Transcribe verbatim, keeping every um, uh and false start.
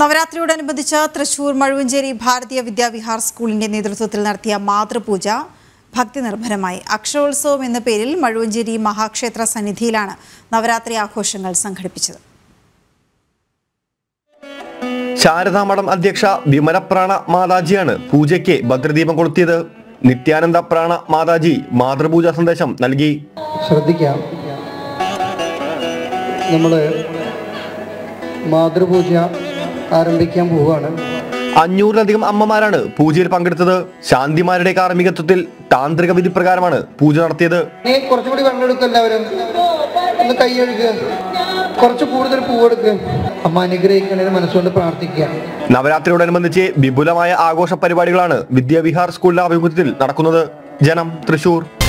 നവരാത്രിയോടനുബന്ധിച്ച് തൃശൂർ മഴുവഞ്ചേരി ഭാരതീയ വിദ്യാവിഹാർ സ്കൂളിന്റെ നേതൃത്വത്തിൽ നടത്തിയ മാതൃപൂജ ഭക്തി നിർഭരമായി. അക്ഷരോത്സവം എന്ന പേരിൽ മഴുവഞ്ചേരി മഹാക്ഷേത്ര സന്നിധിയിലാണ് നവരാത്രി ആഘോഷങ്ങൾ സംഘടിപ്പിച്ചത്. ശാരദാമഠം അധ്യക്ഷ വിമലപ്രാണ മാതാജിയാണ് പൂജയ്ക്ക് ഭദ്രദീപം കൊളുത്തിയത്. നിത്യാനന്ദ പ്രാണ മാതാജി മാതൃപൂജ സന്ദേശം നൽകി. ശ്രദ്ധിക്കാം, നമ്മള് മാതൃപൂജ ആരംഭിക്കാൻ പോവുകയാണ്. അഞ്ഞൂറിലധികം അമ്മമാരാണ് പൂജയിൽ പങ്കെടുത്തത്. ശാന്തിമാരുടെ കാർമ്മികത്വത്തിൽ താന്ത്രിക വിധി പ്രകാരമാണ് പൂജ നടത്തിയത്. കുറച്ചുകൂടി വെള്ളമെടുക്കുക, എല്ലാവരും ഒന്ന് കൈയ്യൊഴുക്കുക, കുറച്ച് കൂടുതൽ പൂവെടുക്കുക. അമ്മ അനുഗ്രഹിക്കണേ മനസ്സുകൊണ്ട് പ്രാർത്ഥിക്കുക. നവരാത്രിയോടനുബന്ധിച്ച് വിപുലമായ ആഘോഷ പരിപാടികളാണ് വിദ്യാവിഹാർ സ്കൂളിന്റെ ആഭിമുഖ്യത്തിൽ നടക്കുന്നത്. ജനം, തൃശൂർ.